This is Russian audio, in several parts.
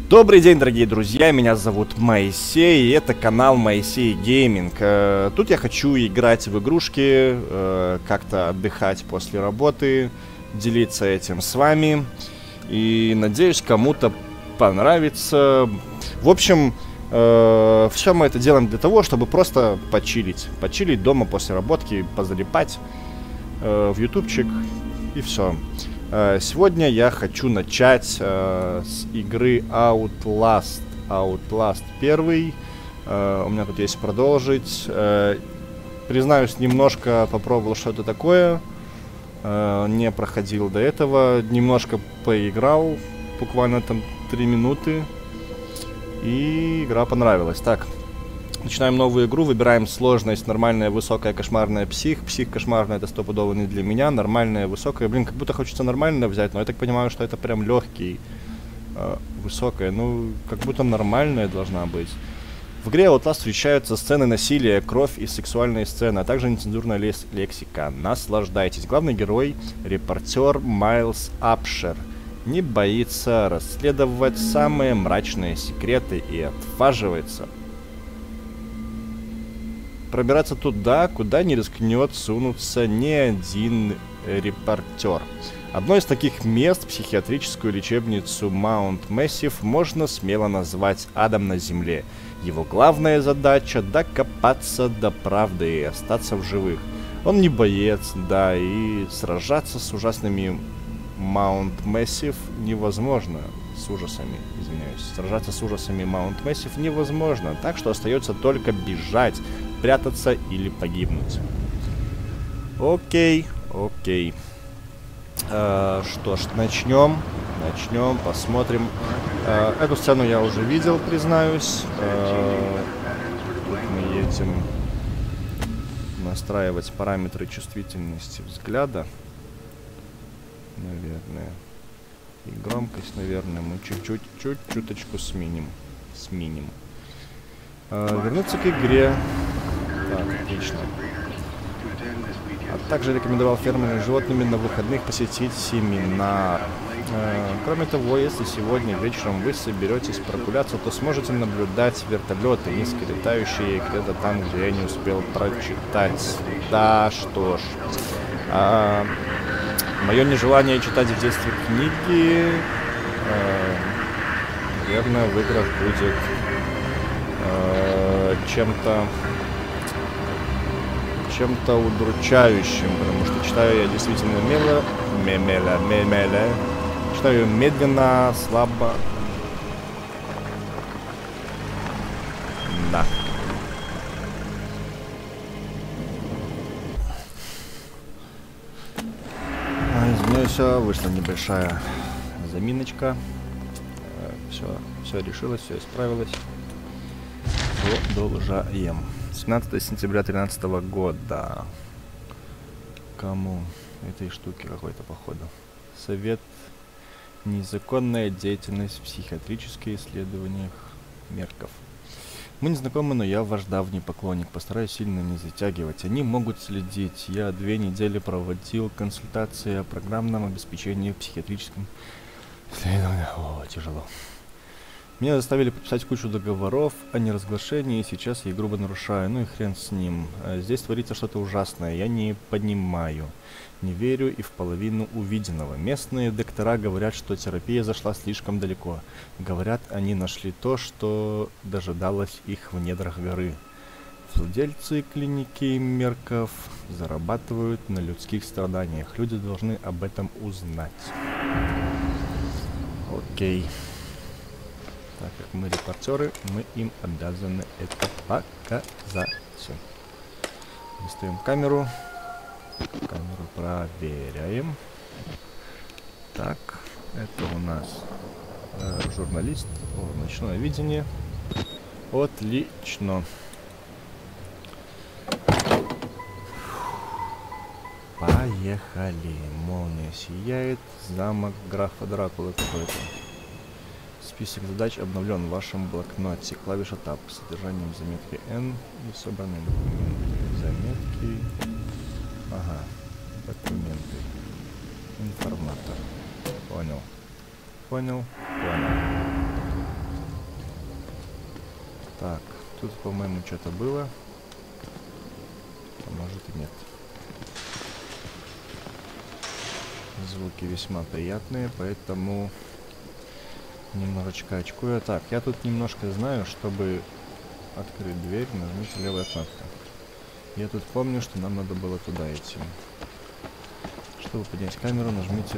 Добрый день, дорогие друзья, меня зовут Моисей, и это канал Моисей Гейминг. Тут я хочу играть в игрушки, как-то отдыхать после работы, делиться этим с вами. И надеюсь, кому-то понравится. В общем, все мы это делаем для того, чтобы просто почилить. Почилить дома после работки, позалипать в ютубчик и все. Сегодня я хочу начать с игры Outlast. Outlast 1. У меня тут есть продолжить. Признаюсь, немножко попробовал, что это такое. Не проходил до этого. Немножко поиграл. Буквально там 3 минуты. И игра понравилась. Так. Начинаем новую игру, выбираем сложность, нормальная, высокая, кошмарная, псих. Псих, кошмарная, это стопудово не для меня. Нормальная, высокая, блин, как будто хочется нормально взять, но я так понимаю, что это прям легкий. Высокая, ну, как будто нормальная должна быть. В игре Outlast встречаются сцены насилия, кровь и сексуальные сцены, а также нецензурная лексика. Наслаждайтесь. Главный герой, репортер Майлз Апшер, не боится расследовать самые мрачные секреты и отваживается пробираться туда, куда не рискнет сунуться ни один репортер. Одно из таких мест, психиатрическую лечебницу Маунт Мэссив, можно смело назвать адом на земле. Его главная задача — докопаться до правды и остаться в живых. Он не боец, да, и сражаться с ужасными Маунт Мэссив невозможно. С ужасами, извиняюсь. Сражаться с ужасами Маунт Мэссив невозможно, так что остается только бежать, прятаться или погибнуть. Окей. Что ж, начнем, посмотрим. Эту сцену я уже видел, признаюсь. Тут мы едем настраивать параметры чувствительности взгляда. Наверное. И громкость, наверное, мы чуточку сменим. Вернуться к игре. Так, отлично. А также рекомендовал фермерам с животными на выходных посетить семинар. Кроме того, если сегодня вечером вы соберетесь прогуляться, то сможете наблюдать вертолеты, низко летающие где-то там, где я не успел прочитать. Да, что ж. Мое нежелание читать в детстве книги, наверное, в играх будет чем-то удручающим, потому что читаю я действительно читаю медленно, слабо. Да. Извиняюсь, вышла небольшая заминочка. Все решилось, все исправилось. Продолжаем. 17 сентября 2013 года. Кому? Этой штуки какой-то, походу. Совет. Незаконная деятельность в психиатрических исследованиях Мерков. Мы не знакомы, но я ваш давний поклонник. Постараюсь сильно не затягивать. Они могут следить. Я 2 недели проводил консультации о программном обеспечении в психиатрическом исследовании. О, тяжело. Меня заставили подписать кучу договоров о неразглашении, и сейчас я их грубо нарушаю. Ну и хрен с ним. Здесь творится что-то ужасное. Я не понимаю. Не верю и в половину увиденного. Местные доктора говорят, что терапия зашла слишком далеко. Говорят, они нашли то, что дожидалось их в недрах горы. Владельцы клиники Мерков зарабатывают на людских страданиях. Люди должны об этом узнать. Окей. Так как мы репортеры, мы им обязаны это показать. Достаем камеру. Камеру проверяем. Так, это у нас журналист. Ночное видение. Отлично. Поехали. Молния сияет. Замок графа Дракулы какой-то. Список задач обновлен в вашем блокноте. Клавиша Tab с содержанием заметки N и собранные документы. Заметки. Ага. Документы. Информатор. Понял. Так, тут, по-моему, что-то было. А может и нет. Звуки весьма приятные, поэтому немножечко очкую. Так, я тут немножко знаю, чтобы открыть дверь, нажмите левая кнопка. Я тут помню, что нам надо было туда идти. Чтобы поднять камеру, нажмите...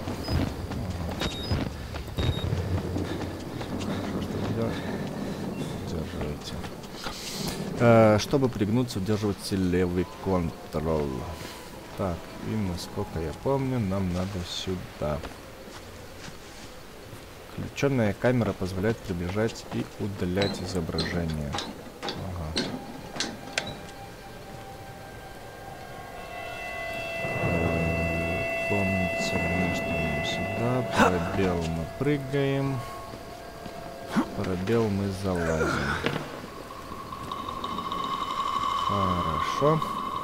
Хорошо, что удерживаете. Чтобы пригнуться, удерживайте левый контроль. Так, и насколько я помню, нам надо сюда. Включенная камера позволяет приближать и удалять изображение. Ага. Помните мне, что мы сюда. Пробел мы прыгаем. Пробел мы залазим. Хорошо.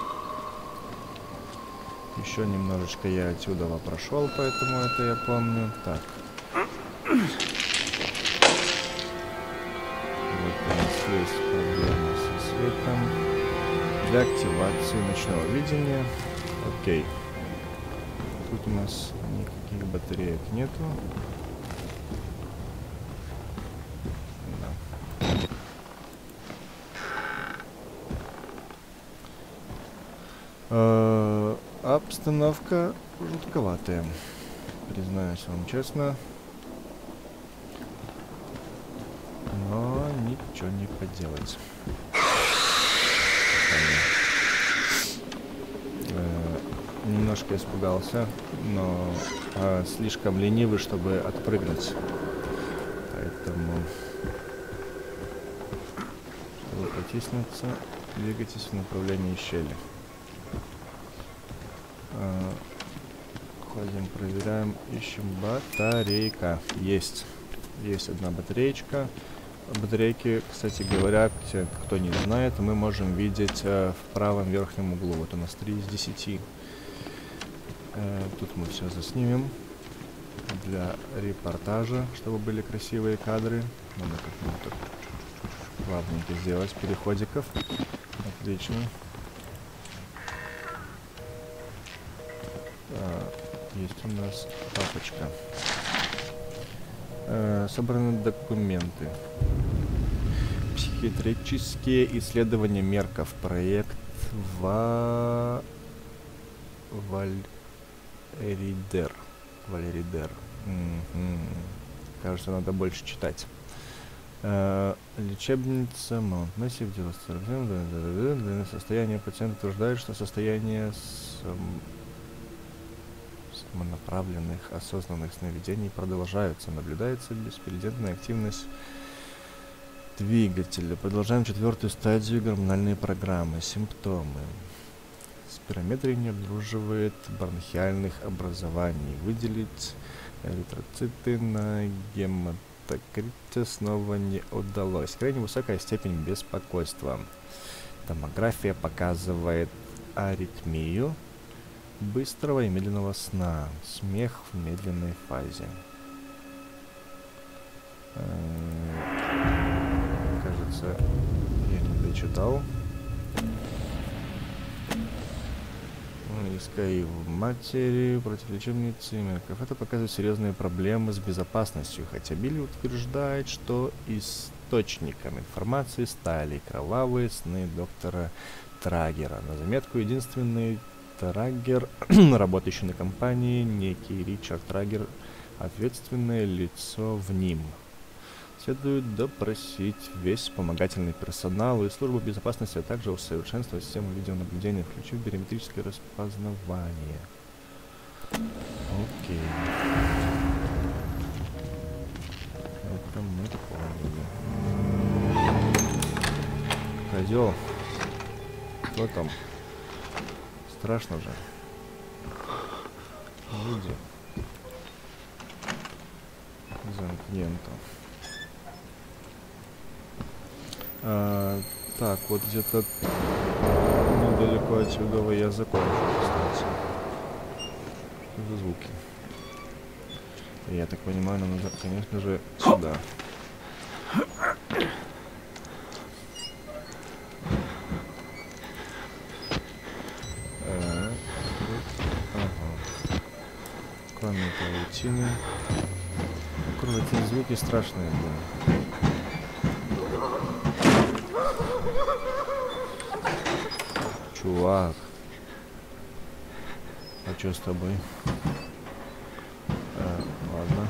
Еще немножечко я отсюда прошел, поэтому это я помню. Так. Вот у нас есть проблема со светом. Для активации ночного видения. Окей. Тут у нас никаких батареек нету. Да. Обстановка жутковатая. Признаюсь вам честно. Но ничего не поделать. Немножко испугался, но слишком ленивый, чтобы отпрыгнуть. Поэтому, чтобы потиснуться, двигайтесь в направлении щели. Ходим, проверяем, ищем батарейка. Есть. Есть одна батареечка. Батарейки, кстати говоря, кто не знает, мы можем видеть в правом верхнем углу. Вот у нас 3 из 10. Тут мы все заснимем для репортажа, чтобы были красивые кадры. Надо как-то плавненько сделать переходиков. Отлично. Есть у нас папочка. Собраны документы. Психиатрические исследования Мерков. Проект Валеридер. Кажется, надо больше читать. Лечебница Маунт Массив. Состояние пациента утверждает, что состояние самонаправленных осознанных сновидений продолжаются. Наблюдается беспрецедентная активность двигателя. Продолжаем 4-ю стадию гормональной программы. Симптомы. Спирометрия не обнаруживает бронхиальных образований. Выделить эритроциты на гематокрите снова не удалось. Крайне высокая степень беспокойства. Томография показывает аритмию быстрого и медленного сна. Смех в медленной фазе. Кажется, я не дочитал. Искай в матери против лечебницы Мерков. Это показывает серьезные проблемы с безопасностью, хотя Билли утверждает, что источником информации стали кровавые сны доктора Трагера. На заметку, единственный Трагер, работающий на компании, некий Ричард Трагер, ответственное лицо в ним. Следует допросить весь вспомогательный персонал и службу безопасности, а также усовершенствовать систему видеонаблюдения, включив биометрическое распознавание. Окей. Это мы поняли. Козел. Кто там? Страшно же. Люди. Замкненто. Так, вот где-то недалеко отсюда я закончу, кстати. Что за звуки? Я так понимаю, нам надо, конечно же, сюда. Странные паутины. Круто, эти звуки страшные, блин. Чувак. А что с тобой? Ладно.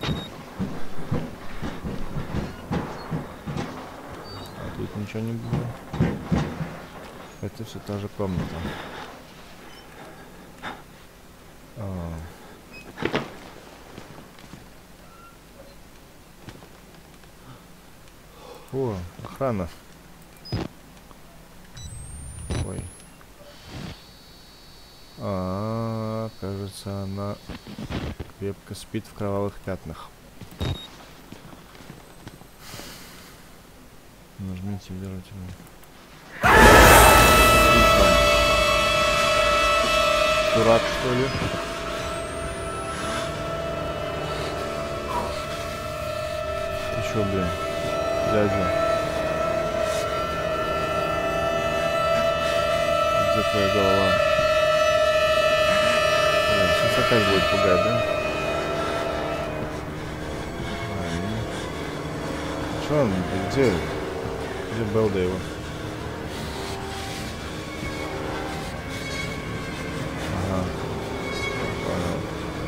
А тут ничего не было. Это все та же комната. О, охрана. Ой. Кажется, она крепко спит в кровавых пятнах. Нажмите удержательно. Дурак, что ли? Ты чё, блин? Дядя. Где твоя голова? Сейчас опять будет пугать, да? Что он? Где? Где Белда его? Ага. Понял.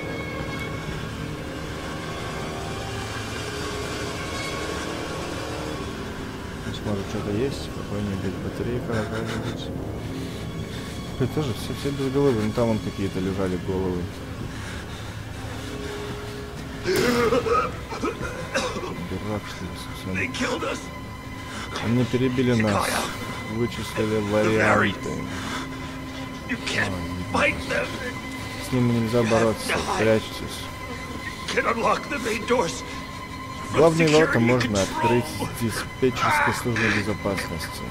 Здесь может что-то есть? Какой-нибудь батарейка какая-нибудь? Это тоже все без головы. Ну там вон какие-то лежали головы. Дурак, что ли, совсем. Они перебили нас. Вычислили варианты. С ними нельзя бороться. Прячьтесь. Главные ворота можно открыть с диспетчерской службы безопасности.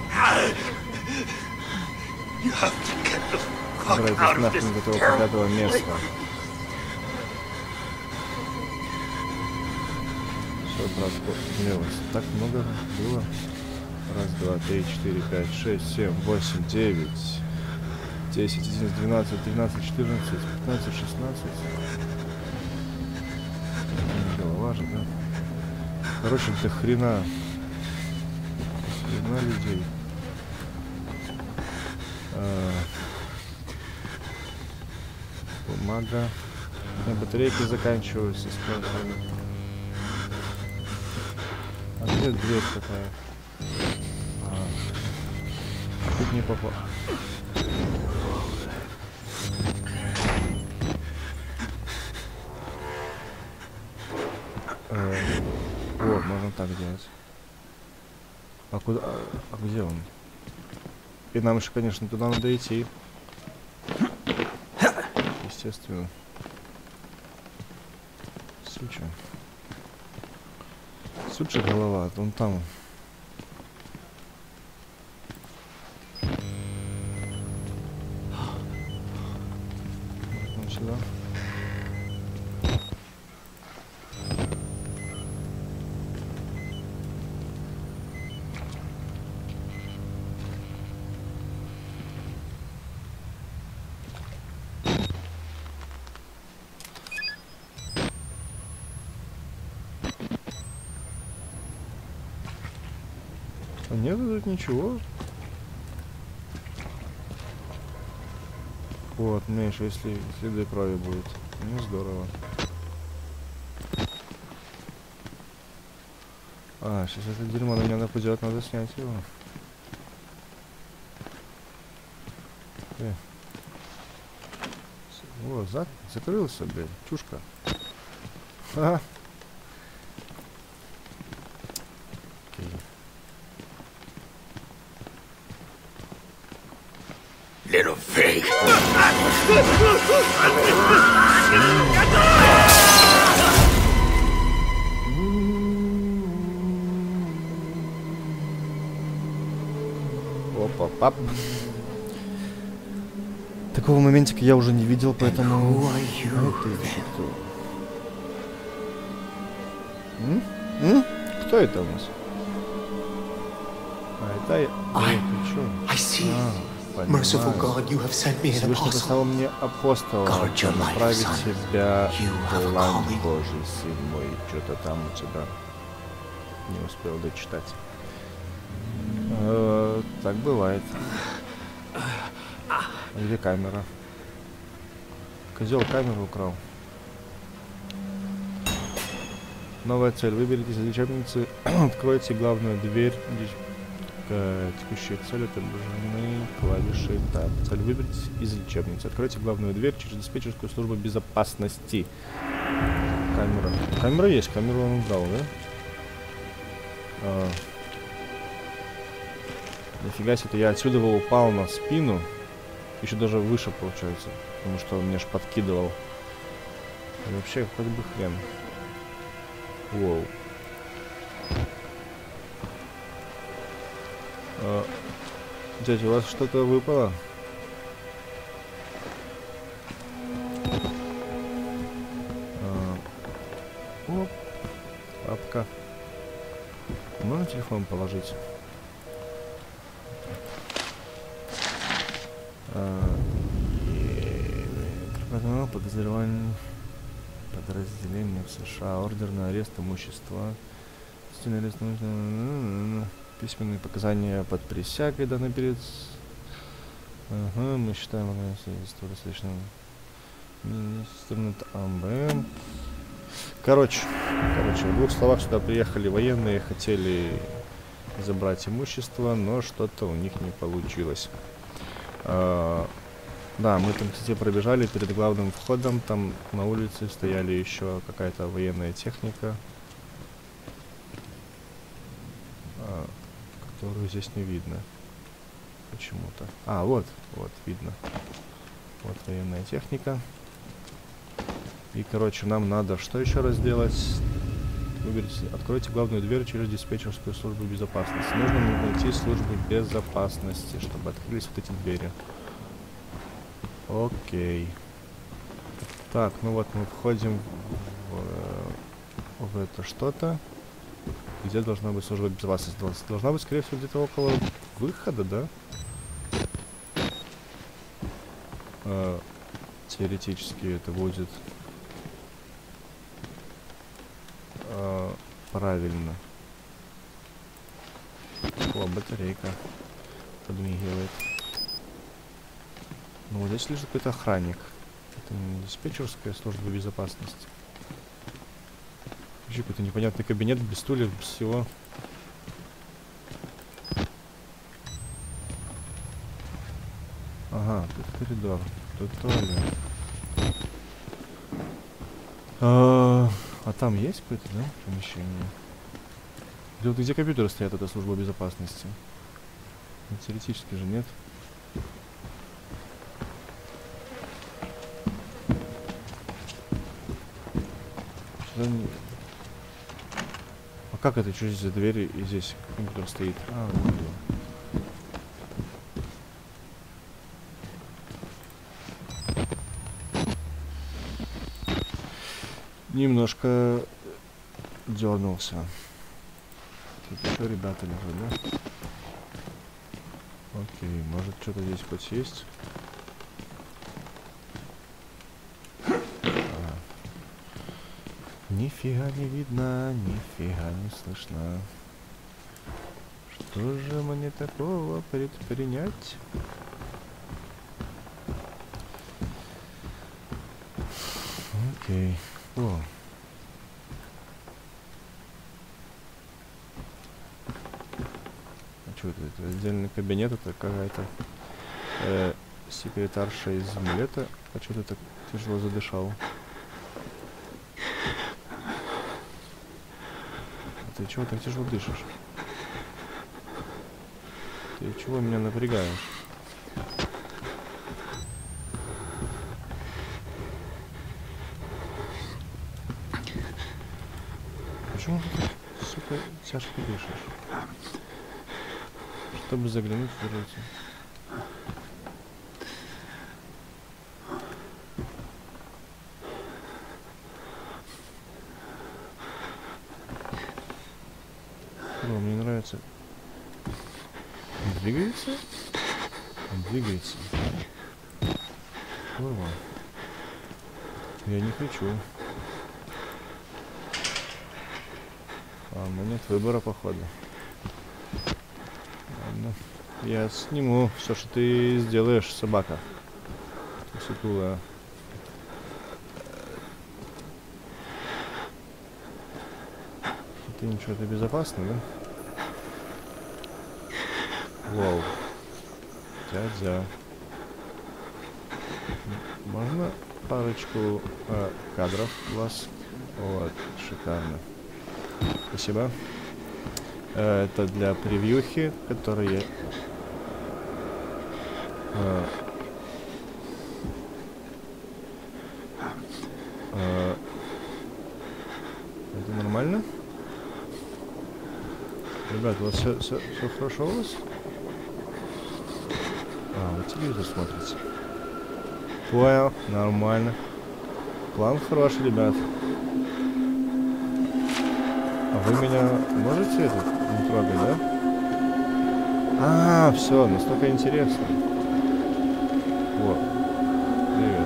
Убирайтесь нахрен до того проклятого места. Все, просмотрелось. Так много было. Раз, два, три, четыре, пять, шесть, семь, восемь, девять, 10, 11, 12, 13, 14, 15, 16. Голова же, да? Короче, до хрена. Хрена людей. Бумага. Батарейки заканчиваются. А где дверь такая? Тут не попал. Вот, можно так делать. А куда? А где он? И нам еще, конечно, туда надо идти. Естественно. Суча. Суча голова, он там. Можно сюда. А нет тут ничего. Вот, меньше, если следы крови будет. Ну, здорово. А, сейчас это дерьмо на меня нападет, надо снять его. О, закрылся, блядь, чушка. Ха-ха. Little fake. Опа, пап. Такого моментика я уже не видел, поэтому... Кто это у нас? А, это я... Ой, ты чё? Merciful Понимаю. God, you have sent me an Всевышний apostle. послал мне апостола, Guard your life, направить son. тебя You have в a лан calling. Божий, сын мой. Что-то там у тебя не успел дочитать. Так бывает. А где камера? Козел камеру украл. Новая цель. Выберите из лечебницы, откройте главную дверь. Текущие цели отображены клавишей Tab. Цель выберите из лечебницы. Откройте главную дверь через диспетчерскую службу безопасности. Камера. Камера есть, камеру он дал, да? Нифига себе, я отсюда упал на спину. Еще даже выше получается. Потому что он мне ж подкидывал. И вообще, хоть бы хрен. Воу. Дядя, у вас что-то выпало? Оп. Папка. Можно телефон положить? Подозревание подразделения в США. Ордер на арест имущества. Письменные показания под присягой даны перед... Ага, мы считаем свидетельство достаточно... АМБМ. Короче, в двух словах сюда приехали военные, хотели забрать имущество, но что-то у них не получилось. Да, мы там, кстати, пробежали перед главным входом, там на улице стояли еще какая-то военная техника, которую здесь не видно почему-то. А, вот, видно. Вот военная техника. И, короче, нам надо что еще раз сделать? Выберите, откройте главную дверь через диспетчерскую службу безопасности. Нужно найти службу безопасности, чтобы открылись вот эти двери. Окей. Так, ну вот мы входим в это что-то. Где должна быть служба безопасности? Должна быть, скорее всего, где-то около выхода, да? Теоретически это будет правильно. О, батарейка подмигивает. Ну, вот здесь лежит какой-то охранник. Это не диспетчерская служба безопасности. Вообще какой-то непонятный кабинет, без стульев, без всего. Ага, тут коридор, тут туалет. А там есть какое-то, да, помещение? Или вот где компьютеры стоят, это служба безопасности? Ну, теоретически же нет. А как это? Что здесь за двери и здесь компьютер стоит? А, вот он. Немножко дернулся. Тут еще ребята лежат, да? Окей, может что-то здесь хоть есть? Нифига не видно, нифига не слышно. Что же мне такого предпринять? Окей. О. А что это? Это отдельный кабинет, это какая-то секретарша из Милета. А что ты так тяжело задышал? Ты чего так тяжело дышишь? Ты чего меня напрягаешь? Почему ты так, сука, тяжко дышишь? Чтобы заглянуть в руки. О, мне нравится. Двигается? Он двигается. Здорово. Я не хочу. Ну нет выбора, походу. Ладно. Я сниму все, что ты сделаешь, собака. Ты сутулая. Ты ничего, ты безопасно, да? Вау. Дядя. Можно парочку кадров у вас? Вот, шикарно. Спасибо. Это для превьюхи, которые... Это нормально? Ребят, у вас все хорошо у вас? Вы телевизор смотрите. Понял, нормально. План хороший, ребят. А вы меня можете это не трогать, да? Все, настолько интересно. Вот. Привет.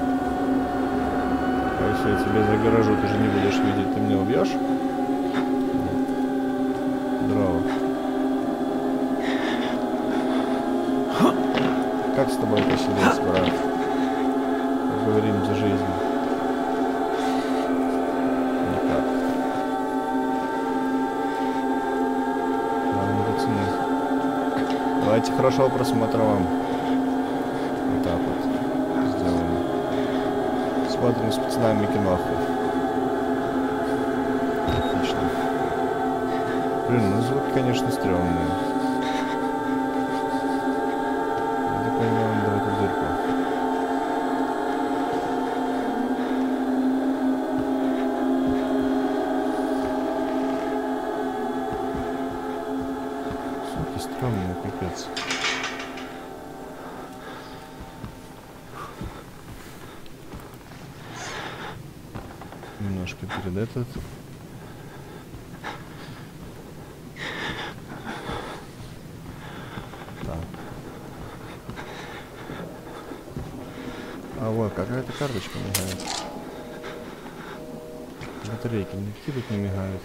А если я тебя загоражу, ты же не будешь видеть, ты меня убьешь? Здорово. Как с тобой посидеть, брат? Поговорим за жизнь. Никак. Ладно, пацаны. Давайте хорошего просмотра вам. Вот так вот сделаем. Смотрим с пацанами киноху. Отлично. Блин, ну звуки, конечно, стрёмные. Стрёмный, капец. Немножко перед этот. Так. Вот, какая-то карточка мигает. Батарейки никакие тут не мигают.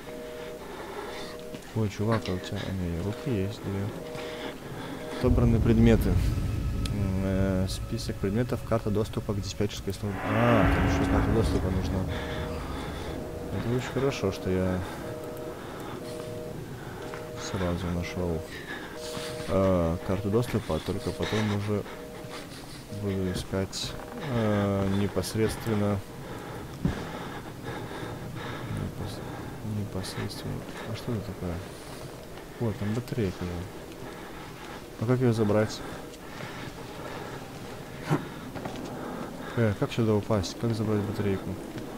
Ой, чувак, а у тебя... Не, руки есть, две. Отобраны предметы. Список предметов, карта доступа к диспетчерской службе. Там еще карта доступа нужна. Это очень хорошо, что я сразу нашел карту доступа, а только потом уже буду искать непосредственно. А что это такое? Вот, там батарейка. А как ее забрать? Как сюда упасть? Как забрать батарейку?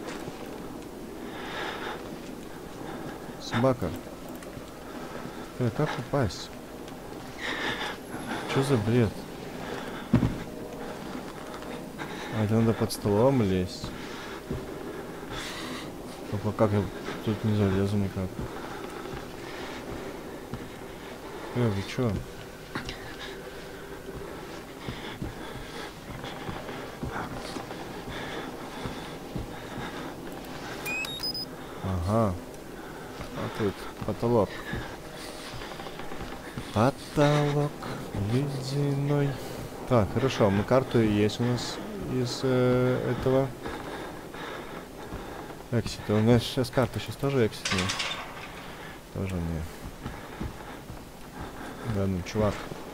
Собака. Как упасть? Что за бред? Это надо под столом лезть. Опа, как я тут не залезу никак? Вы чё? Ага. А тут потолок. Потолок ледяной. Так, хорошо, мы карту есть у нас из этого. Эксит. У нас сейчас карта сейчас тоже эксит. Тоже не. Да, ну, чувак.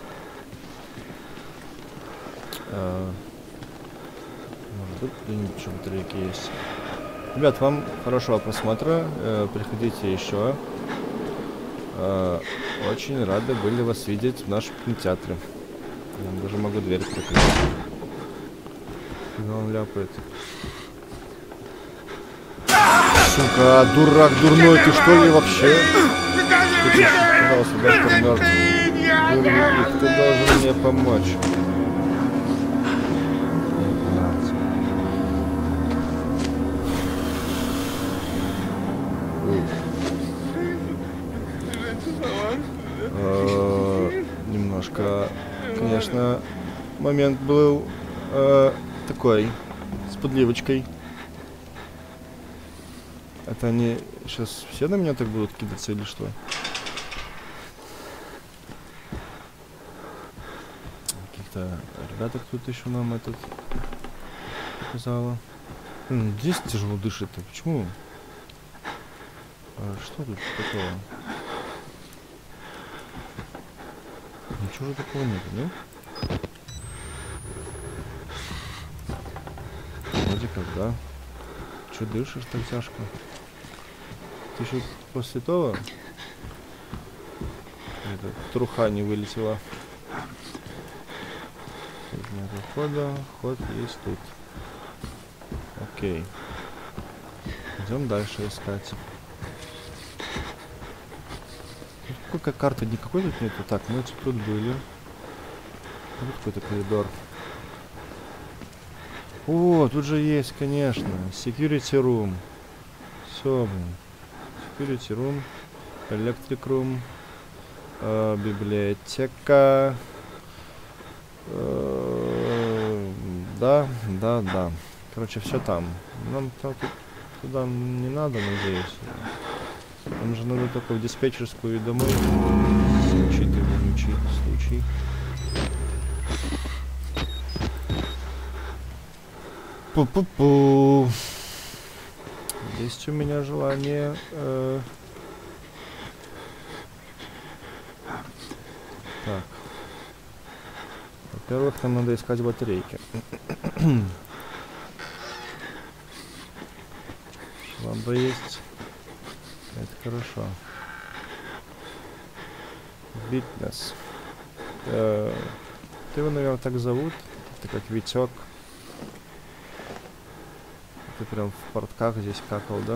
Может тут где-нибудь еще батарейки есть. Ребят, вам хорошего просмотра. Приходите еще. Очень рады были вас видеть в нашем кинотеатре. Я даже могу дверь прикрыть. Когда он ляпает. Сука, дурак дурной, ты что ли вообще? Ты, пожалуйста, доктор мертв. Дурак, ты должен мне помочь. Немножко Конечно, момент был такой, с подливочкой. Это они сейчас все на меня так будут кидаться или что? Каких-то ребята тут еще нам этот показало. Здесь тяжело дышит-то. Почему? Что тут такого? Ничего же такого нет, да? Вроде как, да. Че дышишь так тяжко? Ты еще после того? Эта труха не вылетела. Нет хода, ход есть тут. Окей. Идем дальше искать. Какая карта? Никакой тут нету. Так, мы тут были. Вот какой-то коридор. О, тут же есть, конечно. Security room. Все, блин. Security room. Electric room. Библиотека. Да. Короче, все там. Нам туда не надо, надеюсь. Нам же надо только в диспетчерскую и домой. Учитываем случай. Пу-пу-пу. Есть у меня желание. Так. Во-первых, нам надо искать батарейки. Лампа есть. Это хорошо. Витнес. Ты его, наверное, так зовут. Это как Витек. Ты прям в портках здесь какал, да?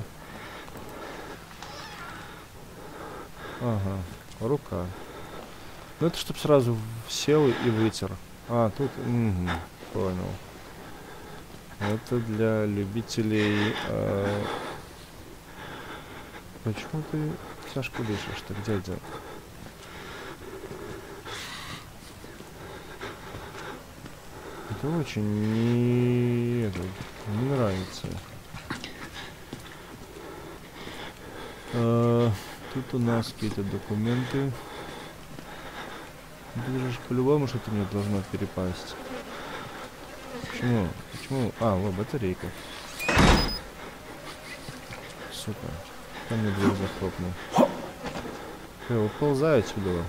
Ага, рука. Ну это чтоб сразу сел и вытер. А, тут... Угу, понял. Это для любителей... Почему ты тяжко дышишь-то, дядя? Это очень не нравится. Тут у нас какие-то документы. Тут же по-любому что-то мне должно перепасть. Почему? А, вот батарейка. Сука. Там мне дверь захлопнул. Уползай отсюда.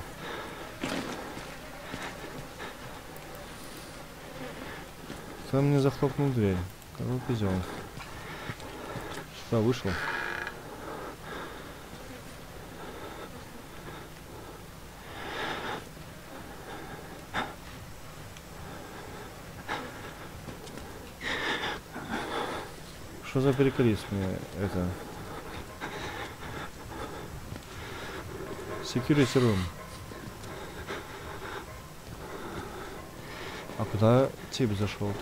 Там мне захлопнул дверь. Кого пизел? Что, вышел? Что за приколист мне это? Security room. А куда тип зашел-то?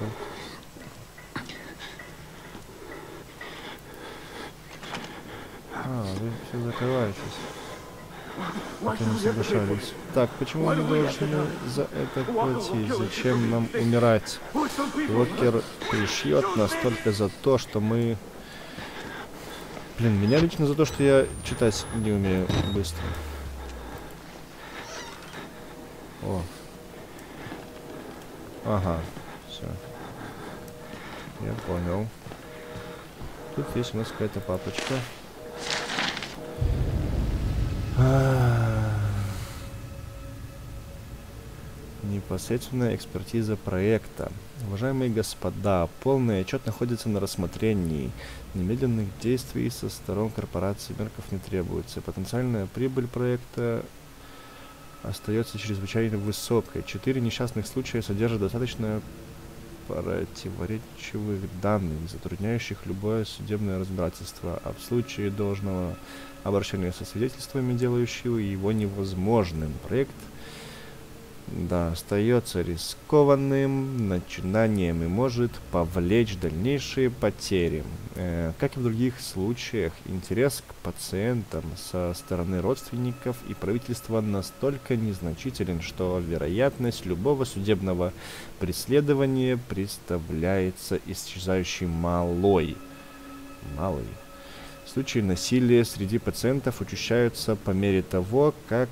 А, вы все закрываетесь. Это не соглашались. Так, почему мы должны за это платить? Зачем нам умирать? Локер пришьет нас только за то, что мы... Блин, меня лично за то, что я читать не умею быстро. О. Ага, все. Я понял. Тут есть у нас какая-то папочка. Непосредственная экспертиза проекта. Уважаемые господа, полный отчет находится на рассмотрении. Немедленных действий со сторон корпорации Мерков не требуется. Потенциальная прибыль проекта остается чрезвычайно высокой. 4 несчастных случая содержат достаточно противоречивых данных, затрудняющих любое судебное разбирательство, а в случае должного обращения со свидетельствами, делающего его невозможным. Проект Да, остается рискованным начинанием и может повлечь дальнейшие потери. Как и в других случаях, интерес к пациентам со стороны родственников и правительства настолько незначителен, что вероятность любого судебного преследования представляется исчезающей малой. Случаи насилия среди пациентов учащаются по мере того, как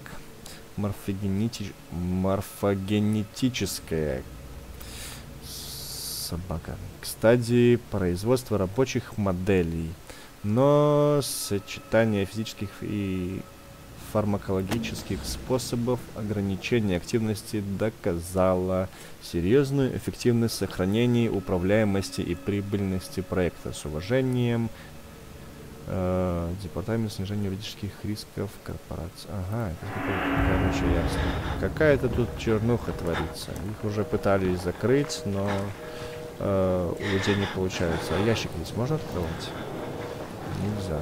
морфогенетическая собака к стадии производства рабочих моделей, но сочетание физических и фармакологических способов ограничения активности доказало серьезную эффективность сохранения управляемости и прибыльности проекта. С уважением, Департамент снижения юридических рисков корпорации. Ага, это короче, ясно. Какая-то тут чернуха творится. Их уже пытались закрыть, но у людей не получается. А ящик здесь можно открывать? Нельзя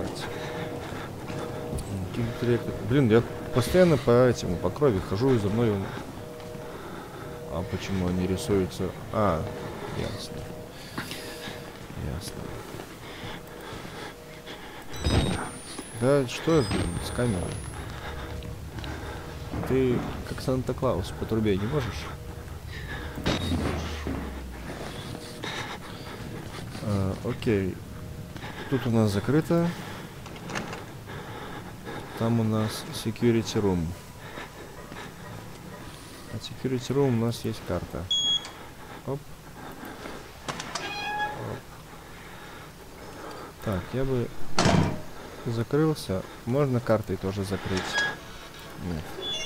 открывать. Блин, я постоянно по крови хожу, и за мной. А почему они рисуются? А, ясно. Ясно. Да что с камерой? Ты как Санта-Клаус по трубе не можешь? Окей. Тут у нас закрыто. Там у нас security room. А security room у нас есть карта. Оп. Оп. Так, я бы закрылся. Можно картой тоже закрыть? Нет.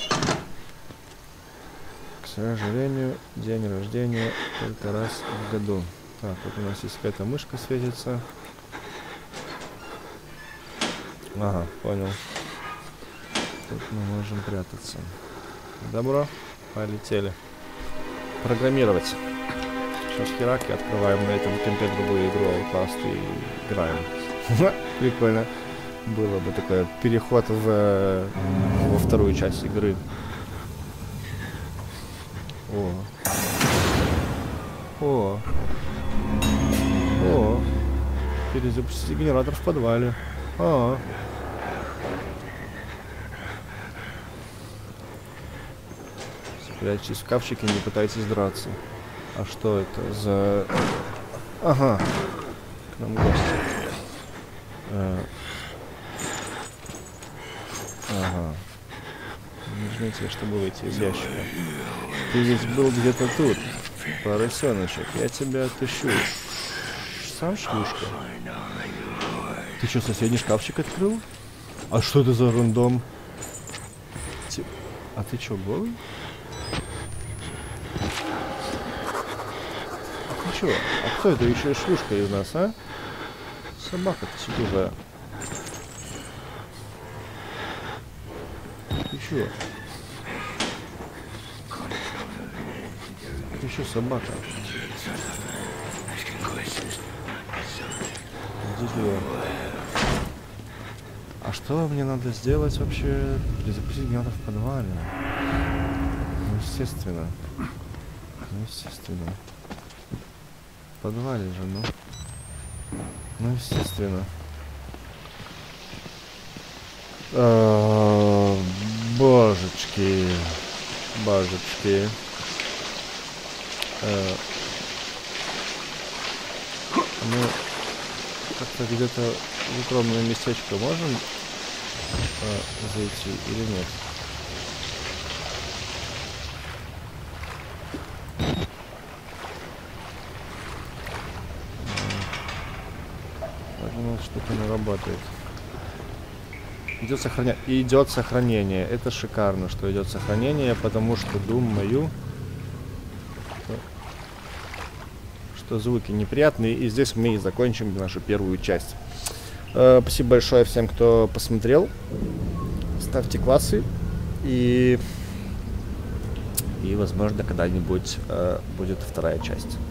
К сожалению, день рождения только раз в году. Так, вот у нас есть какая-то мышка светится. Ага, понял. Тут мы можем прятаться. Добро, полетели. Программировать. Сейчас херак и открываем на этом компе другую игру Outlast и играем. Прикольно. Было бы такой переход во вторую часть игры. О. Перезапустить генератор в подвале. Спрячьтесь в шкафчике, не пытайтесь драться. А что это за... Ага. К нам гости. Ага. Нажмите, чтобы выйти из ящика. Ты ведь был где-то тут, поросеночек. Я тебя отыщу. Сам шлюшка? Ты что, соседний шкафчик открыл? А что это за рандом? А ты что, голый? А ты что? А кто это еще шлюшка из нас, а? Собака-то сидушая. Ты чё? Ты чё, собака? Иди сюда. А что мне надо сделать вообще? Перезапустить генератор в подвале? Ну, естественно. В подвале же, ну. Ну, естественно. Божечки. Мы как-то где-то в укромное местечко можем зайти или нет? Так у нас что-то не работает. Идет сохранение. Это шикарно, что идет сохранение, потому что думаю, что звуки неприятные. И здесь мы и закончим нашу первую часть. Спасибо большое всем, кто посмотрел. Ставьте классы. И возможно, когда-нибудь будет вторая часть.